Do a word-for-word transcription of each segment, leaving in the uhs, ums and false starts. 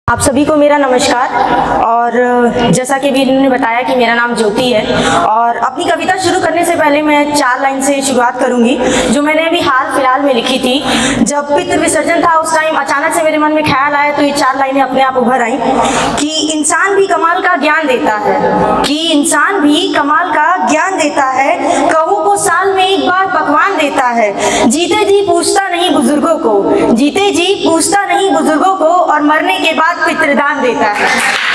आप सभी को मेरा नमस्कार। और जैसा कि भी इन्होंने बताया कि मेरा नाम ज्योति है और अपनी कविता शुरू करने से पहले मैं चार लाइन से शुरुआत करूंगी जो मैंने अभी हाल फिलहाल में लिखी थी। जब पितृ विसर्जन था उस टाइम अचानक से मेरे मन में ख्याल आया तो ये चार लाइनें अपने आप उभर आई कि इंसान भी कमाल का ज्ञान देता है, कि इंसान भी कमाल का ज्ञान देता है, कहो को साल में एक बार पकवान देता है, जीते जी पूछता नहीं बुजुर्गों को, जीते जी पूछता नहीं बुजुर्गों को और मरने के बाद पितृदान देता है।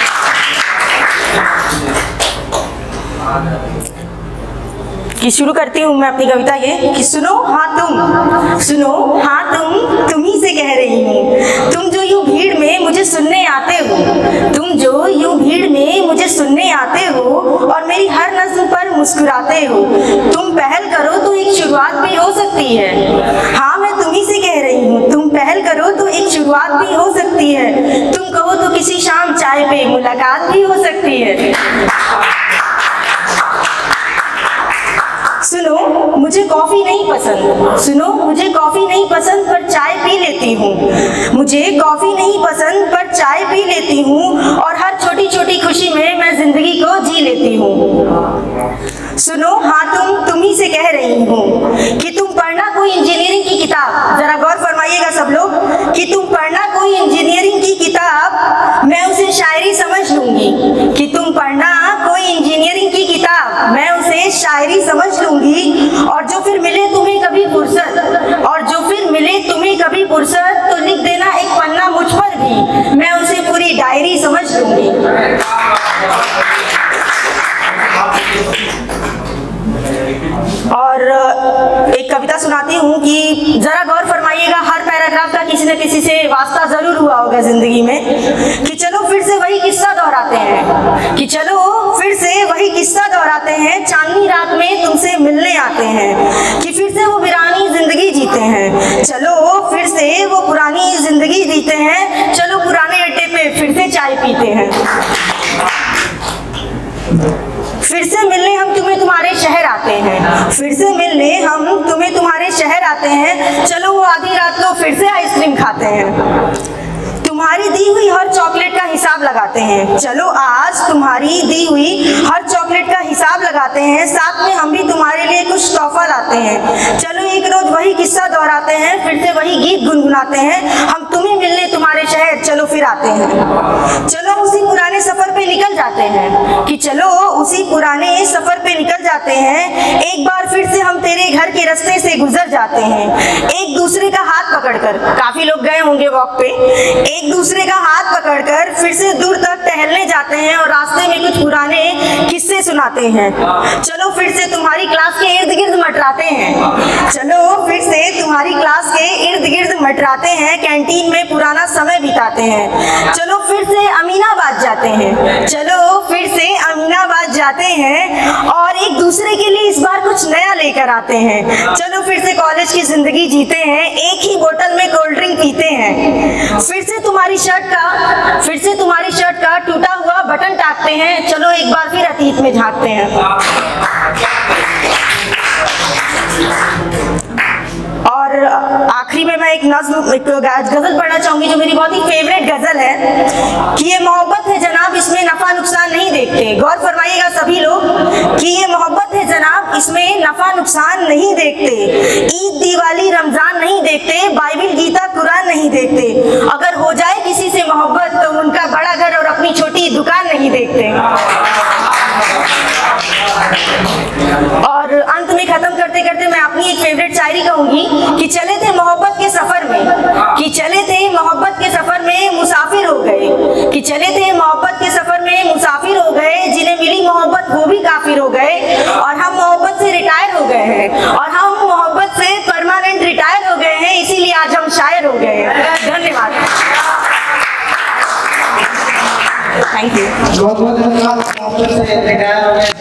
कि शुरू करती हूँ मैं अपनी कविता ये कि सुनो हाँ तुम, सुनो हाँ तुम, तुम ही से कह रही हूँ, तुम जो यूं भीड़ में मुझे सुनने आते हो, तुम जो यूं भीड़ में मुझे सुनने आते हो और मेरी हर नज़्म पर मुस्कुराते हो, तुम पहल करो तो एक शुरुआत भी हो सकती है। हाँ मैं तुम ही से कह रही हूँ, तुम पहल करो तो एक शुरुआत भी हो सकती है, तुम कहो तो किसी शाम चाय पे मुलाकात भी हो सकती है। सुनो मुझे कॉफी नहीं पसंद, सुनो मुझे कॉफी नहीं पसंद पर चाय पी लेती हूँ, मुझे कॉफी नहीं पसंद पर चाय पी लेती हूँ और हर छोटी छोटी खुशी में मैं जिंदगी को जी लेती हूँ। सुनो हाँ तुम, तुम ही से कह रही हूँ कि तुम पढ़ना कोई इंजीनियरिंग की किताब, जरा गौर फरमाइएगा सब लोग, कि तुम पढ़ना कोई इंजीनियरिंग की किताब, मैं उसे शायरी समझ लूंगी, कि तुम पढ़ना कोई इंजीनियरिंग की किताब, मैं उसे शायरी समझ लूंगी और जो फिर मिले तुम्हें कभी फुर्सत, और जो फिर मिले तुम्हें कभी फुर्सत तो लिख देना एक पन्ना मुझ पर भी, मैं उसे पूरी डायरी समझ लूंगी। और एक कविता सुनाती हूँ कि जरा गौर फरमाइएगा, हर पैराग्राफ का किसी न किसी से वास्ता जरूर हुआ होगा जिंदगी में। कि चलो फिर से वही किस्सा दोहराते हैं, कि चलो फिर से वही किस्सा दोहराते हैं, चांदनी रात में तुमसे मिलने आते हैं, कि फिर से वो वीरानी जिंदगी जीते हैं, चलो फिर से वो पुरानी जिंदगी जीते हैं, चलो पुराने अड्डे पे फिर से चाय पीते हैं। फिर से मिलने हम तुम्हें तुम्हारे शहर आते हैं, फिर से मिलने हम तुम्हें तुम्हारे शहर आते हैं, चलो वो आधी रात को फिर से आइसक्रीम खाते हैं, तुम्हारी दी हुई हर चॉकलेट का हिसाब लगाते हैं, चलो आज तुम्हारी दी हुई हर चॉकलेट का हिसाब लगाते हैं, साथ में हम भी तुम्हारे लिए कुछ तोहफा लाते हैं, चलो एक रोज वही किस्सा दोहराते हैं, फिर से वही गीत गुनगुनाते हैं, हम तुम्हें मिलने तुम्हारे शहर चलो फिर आते हैं, चलो उसी पुराने सफर पे निकल जाते हैं, कि चलो उसी पुराने सफर पे निकल जाते हैं, एक बार फिर से हम तेरे घर के रास्ते से गुजर जाते हैं, एक दूसरे का हाथ पकड़कर, काफी लोग गए होंगे वॉक पे, एक दूसरे का हाथ पकड़कर फिर से दूर तक टहलने जाते हैं और रास्ते में कुछ पुराने किस्से सुनाते हैं, चलो फिर से तुम्हारी क्लास के इर्द गिर्द मटराते हैं, चलो फिर से तुम्हारी क्लास के इर्द गिर्द मटराते हैं, कैंटीन में पुराना समय बिताते हैं, चलो फिर से अमीनाबाद जाते हैं, चलो फिर से अमीनाबाद जाते हैं और एक दूसरे के लिए इस बार कुछ नया लेकर आते हैं, चलो फिर से कॉलेज की जिंदगी जीते हैं, एक ही बोतल में कोल्ड ड्रिंक पीते हैं, फिर से तुम्हारी शर्ट का फिर से तुम्हारी शर्ट का टूटा हुआ बटन टाकते हैं, चलो एक बार फिर अतीत में झांकते हैं। और आखिरी में मैं एक नज्म एक गजल पढ़ना चाहूंगी जो मेरी बहुत ही फेवरेट गजल है कि ये मोहब्बत है जनाब इसमें नफा नुकसान नहीं देखते। गौर फरमाइएगा सभी लोग कि ये मोहब्बत है जनाब इसमें नफा नुकसान नहीं देखते, ईद दिवाली रमजान नहीं देखते, बाइबिल गीता कुरान नहीं देखते, अगर हो जाए किसी से मोहब्बत तो उनका बड़ा घर और अपनी छोटी दुकान नहीं देखते। और अंत में खत्म करते करते मैं अपनी एक फेवरेट शायरी कहूंगी कि चले थे मोहब्बत के सफर में, कि चले थे मोहब्बत के सफर में मुसाफिर हो गए, कि चले थे मोहब्बत के सफर में मुसाफिर हो गए, जिन्हें मिली मोहब्बत वो भी काफिर हो गए, और हम मोहब्बत से रिटायर हो गए हैं, और हम मोहब्बत से परमानेंट रिटायर हो गए हैं, इसीलिए आज हम शायर हो गए हैं। धन्यवाद। Thank you. बहुत बहुत धन्यवाद।